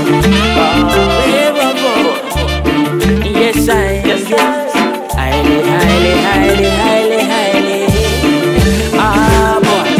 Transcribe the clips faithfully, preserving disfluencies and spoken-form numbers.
Yes, I, yes, yes. Highly, highly, highly, highly, highly. Ah, boy,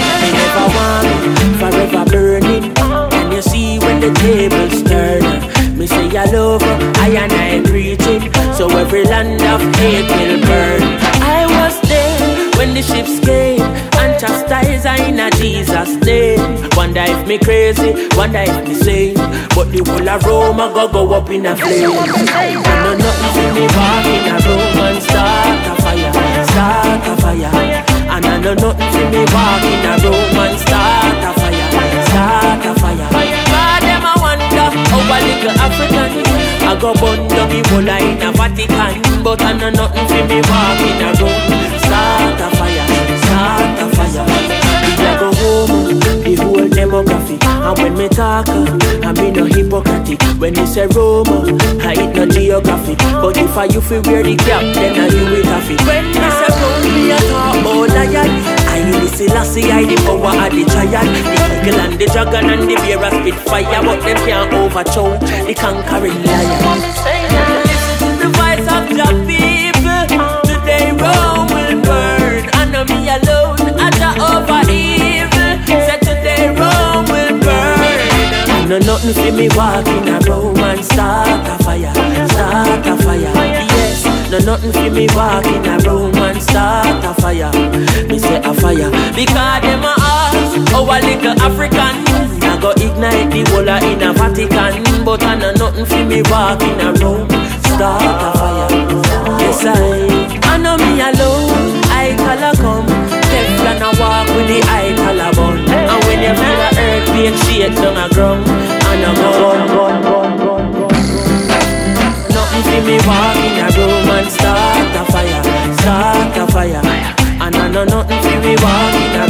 you never want me, forever burning. And you see when the tables turn, me say I love her, I and I preaching. So every land of hate will burn. I was there when the ships came and chastised I in a Jesus' name. Wonder if me crazy, wonder if me sane, but the whole of Rome a go go up in a flame. And no nothing for me walk in a room and start a fire, start a fire. And I know nothing for me walk in a room and start a fire, start a fire. God them a wonder how a little African I go burn down the whole in a Vatican, but I know nothing for me walk in a room, start a fire, start a fire. I go home, the whole demography. And when me talk, I mean no hypocrite. When you say Roma, I eat no geography. But if I you feel wear the cap, then I you it off it. When me say Rome, me a talk about lion. I you see Lassie, I the power of the giant. The eagle and the dragon and the bear a spit fire, but them can't overthrow the conquering lion. Listen to the voice of the people. Today Rome will burn, and not me alone. I over evil. Say today Rome will burn. No nothing for me walking a Rome and start a fire, start a fire. Yes, no nothing for me walking a Rome and start a fire. Me say a fire because them a ask our little African. I go ignite the whole in a Vatican, but I know nothing for me walking a Rome start a fire. Yes I, I know me alone. I call a come. Teflon a walk with the eye collar. And when you feel the earthquake shake down a ground, and I go run, run, run, run, run. Nothing for me walk in a room and start a fire, start a fire. And I know nothing for me walk in a